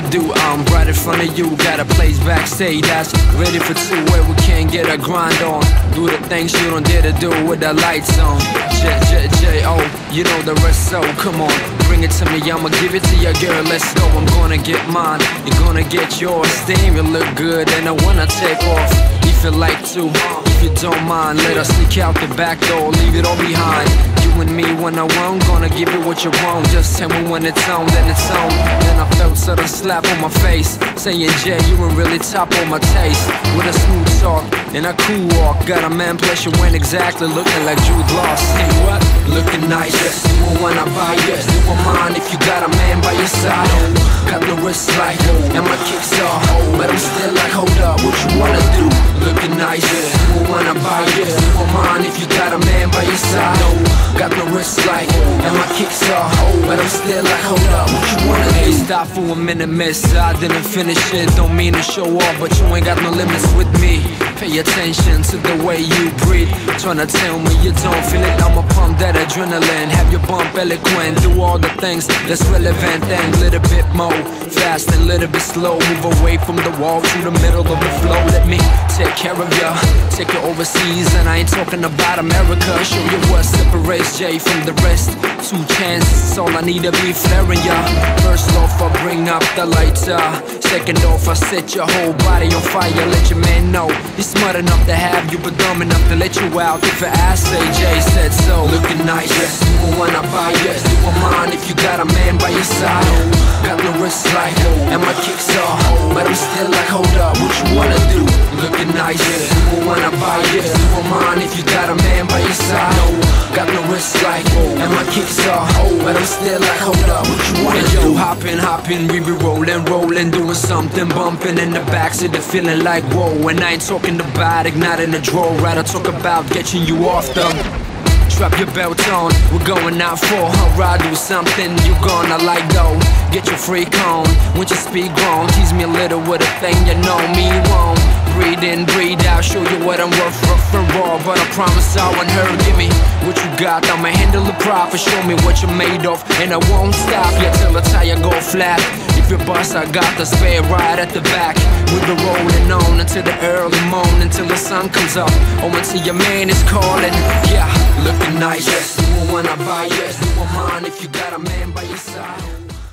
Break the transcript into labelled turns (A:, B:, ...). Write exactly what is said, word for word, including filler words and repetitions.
A: do. I'm right in front of you, got a place backstage that's ready for two, where we can get a grind on. Do the things you don't dare to do with the lights on. J, J, J, O, you know the rest, so come on, bring it to me, I'ma give it to ya, girl, let's go. I'm gonna get mine, you're gonna get yours. Damn, you look good, and I wanna take off. If you like to, if you don't mind, let us sneak out the back door, leave it all behind. You and me when I want, gonna give you what you want. Just tell me when it's on, then it's on. Then I felt sudden slap on my face, saying, Jay, you ain't really top on my taste. With a smooth talk and a cool walk, got a man plus you ain't exactly looking like Jude Law. Say what? Looking nice, yes, you will wanna buy, yes, you will mind if you got a man by your side. Got the wrist like, and my kicks off, but I'm still like, hold up, what you wanna do? Looking nice, yes, you will wanna buy, yes, you will mind if you got a man by your side. Got the wrist like, and my kicks off, but I'm still like, hold up, what you wanna do? Hey, stop for a minute, miss, I didn't finish it. Don't mean to show off, but you ain't got no limits with me. Pay attention to the way you breathe. Tryna tell me you don't feel it, I'ma pump that adrenaline. Have your bump eloquent, do all the things that's relevant. And a little bit more fast and a little bit slow. Move away from the wall to the middle of the flow. Let me take care of ya, take you overseas. And I ain't talking about America. Show you what separates Jay from the rest. Two chances, all I need to be flaring ya. First off, I bring up the lighter. Second off, I set your whole body on fire. Let your man know he's smart enough to have you, but dumb enough to let you out. If your ass say Jay said so. Looking nice, yes, you will wanna buy, yes, you will mind if you got a man by your side. Got the wrist like, and my kicks off, but I'm still like, hold up, what you wanna do? Looking nice, yes, you will wanna buy, yes, you will mind if you got a man by your side. Got the wrist like, and my kicks off, but I'm still like, hold up, what you wanna do? Yo, hoppin', hoppin', we be rollin', rollin', doing something, bumping in the backseat, the feeling like whoa. And I ain't talking about igniting the draw, right? I talk about getting you off the. Strap your belt on, we're going out for a ride. Do something you gonna like though. Get your freak on, when you speak grown. Tease me a little with a thing you know me won't. Breathe in, breathe out, show you what I'm worth, rough and raw. But I promise I want her, give me what you got. I'ma handle the profit, show me what you're made of. And I won't stop you till the tire go flat. If you bust, I got the spare right at the back. We'll be rolling on until the early morning, until the sun comes up, or until your man is calling. Yeah, looking nice, yes, you will wanna buy, yes, you will mind if you got a man by your side.